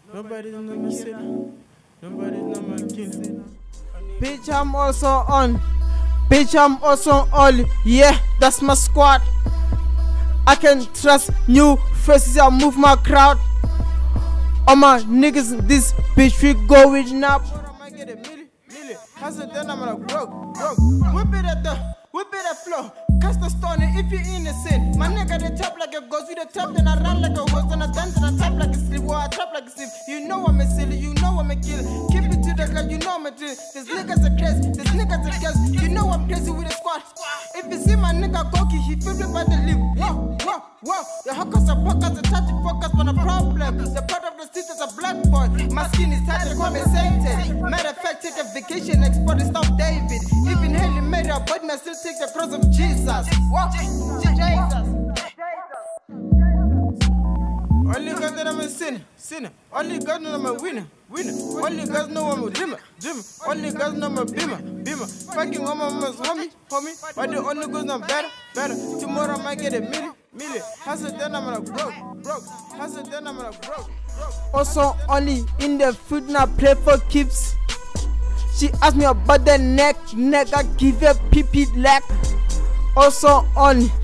Nobody's not my sinner. Nobody's not my kin. Bitch, I'm also on. Bitch, I'm also on. Yeah, that's my squad. I can trust new faces. I move my crowd. All my niggas, this bitch we going up. I might get a million. Hustle, then I'm like broke. Whip it at flow. Cast the stone if you're innocent. My nigga, they tap like a ghost. You the top, then I run like a horse. Then I dance and I tap like a slip. Or I trap like a slip. You know I'm a silly, you know I'm a killer. Keep it to the gun, you know I'm a drill. This nigga's a crazy, this nigga's a gas. You know I'm crazy with a squad. If you see my nigga Goki, he flip it by the lip. Whoa. The hawkers are fuckers, the touchy fuckers on a problem. The part of the street is a black boy. My skin is tight and compensated. Matter of fact, take a vacation, export and stop David. Even Haley made a but I still take the cross of Jesus. Whoa, Jesus. Only God that I'm a sinner. Only God know I'm a winner. Only God know I'm a dreamer. Only God know I'm a beamer. Fucking on my mama's homie. But the only God know I'm better. Tomorrow I might get a million. Hustle then I'm like broke. Hustle then I'm like broke. Also only in the food now play for keeps. She asked me about the neck, I give her pee leg. Also only